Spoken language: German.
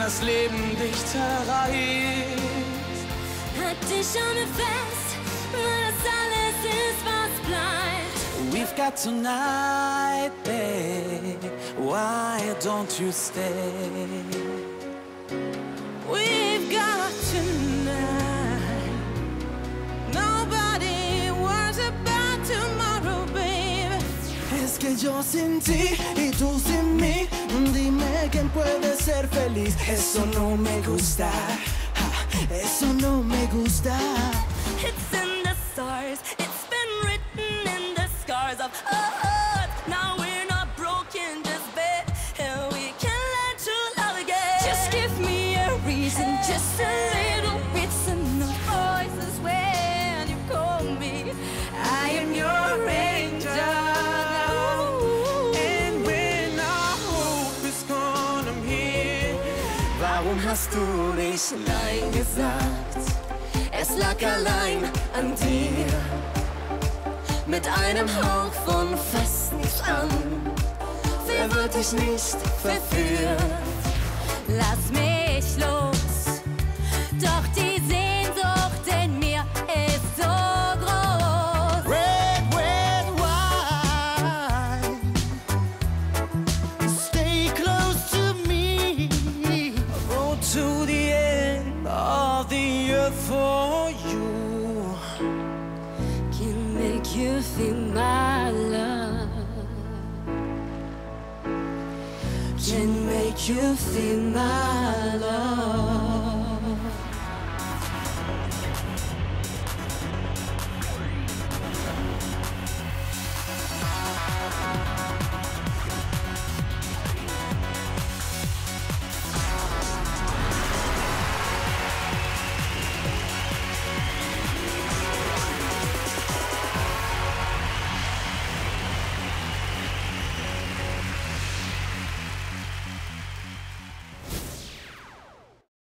das Leben dich zerreißt. Halt die Arme fest, weil das alles ist, was bleibt. We've got tonight, babe. Why don't you stay? We've got tonight. Nobody worries about tomorrow, baby. Es que yo sin ti y tú sin mí. Dime quién puede ser feliz. Eso no me gusta. Eso no me gusta. It's in the stars. It's been written in the scars of us. Now we're not broken, just bad, and we can learn to love again. Just give me a reason, just a little bit, and the voices when you call me. I am your angel. And when our hope is gone, I'm here. Warum hast du nicht Nein gesagt? Es lag allein an dir. Mit einem Hauch von fast nichts an. Wer wird dich nicht verführen? Lass mich los. Doch die Sehnsucht in mir ist so groß. Red, red wine. Stay close to me. Go to the end of the earth for you. Can make you feel my love. Can make you feel my love.